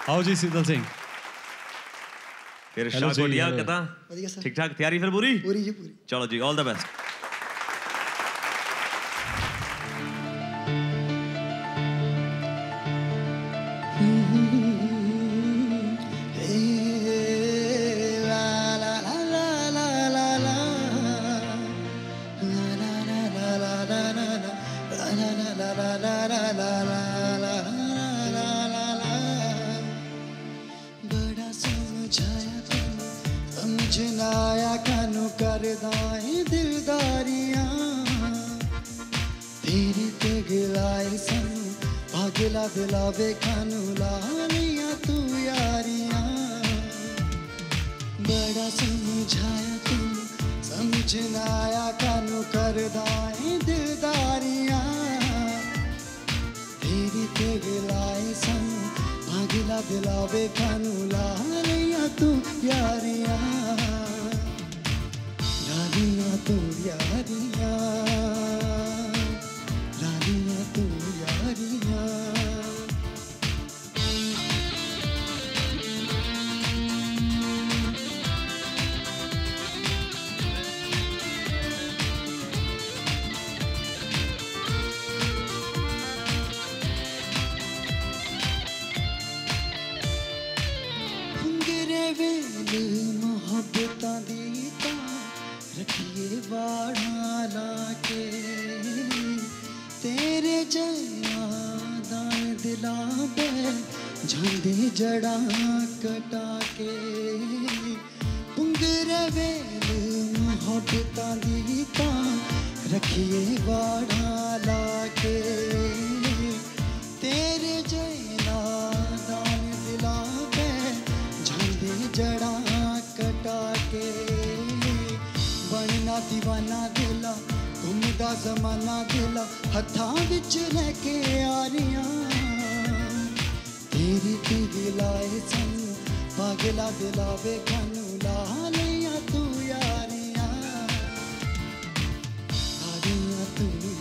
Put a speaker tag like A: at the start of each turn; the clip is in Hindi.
A: आओ जी शीतल सिंह।
B: फिर शाह कोटिया कदा ठीक ठाक तैयारी फिर पूरी
C: पूरी जी पूरी।
B: चलो जी ऑल द बेस्ट।
C: बड़ा समझाया तू समझना आया कानू करदाएं दिलदारियां तेरे ते गिलाए सन पागला दिलावे कानू लानिया तू यारियां बड़ा समझाया तू समझना आया कानू करदाएं दिलदारियां तेरे ते गिलाए सन पागला दिलावे कानू लानिया तू यारियां लालियां तू यारियां लालियां तू यारियां मोहब्बतां दी तां रखिए वाड़ा लाके तेरे जया दान दिलां बे झांदे जड़ा कटा के पुंगरे वेल मोहब्बतां दी तां रखिए वाड़ा लाके तेरे जया दान दिलां बे झांदे जड़ा कटा के बनना दीवाना दिला घूमदा जमाना दिला हथा विच लेके आ रहियां तेरी ते दिलाए सन पागला दिलावे कानू ला लिया तू यारियां तू